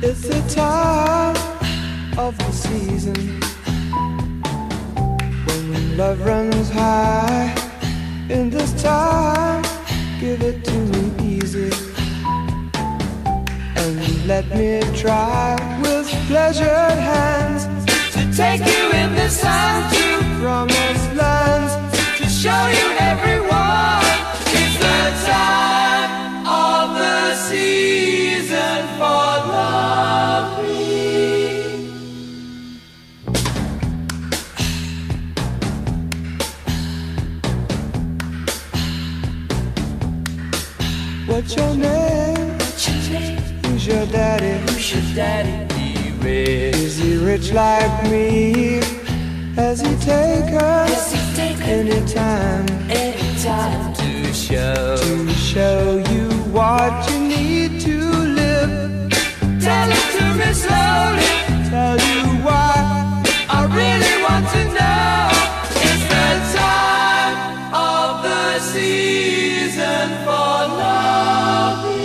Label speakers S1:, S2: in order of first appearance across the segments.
S1: It's the time of the season when love runs high. In this time, give it to me easy and let me try with pleasured hands to take you in the sun to promised lands, to show you everyone. It's the time of the season for loving. What's your name?
S2: What's your name?
S1: Who's your daddy?
S2: Who's your daddy? He rich.
S1: Is he rich like me? Has he take us
S2: Has he taken
S1: anytime
S2: anytime to
S1: show you what you need to live?
S2: tell it to me slowly?
S1: Tell you why
S2: I really want to know. It's the time of the season for loving.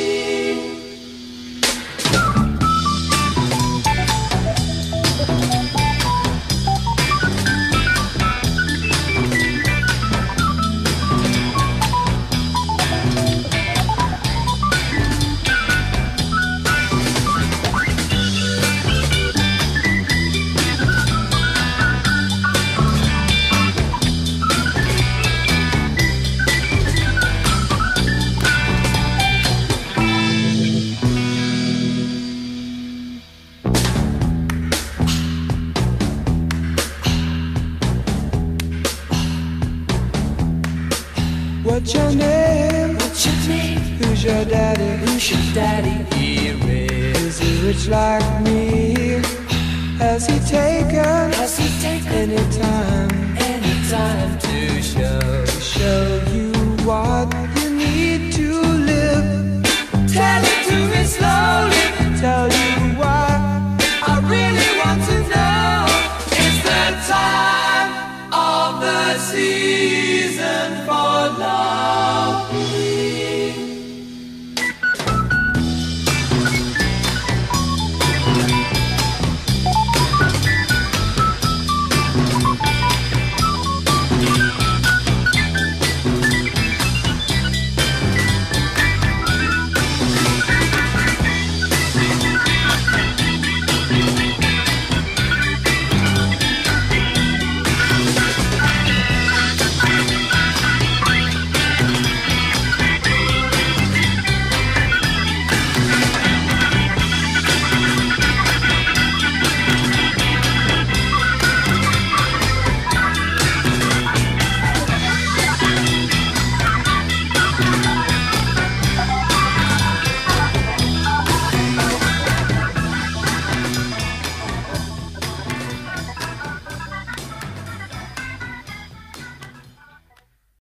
S1: What's your name?
S2: What's your name?
S1: Who's your daddy?
S2: Who's your daddy? He rich.
S1: Is he rich like me? Has he taken
S2: Has he taken
S1: anytime
S2: anytime to
S1: show you what you need to live?
S2: tell it to me slowly?
S1: Tell you why
S2: I really want to know. It's the time of the season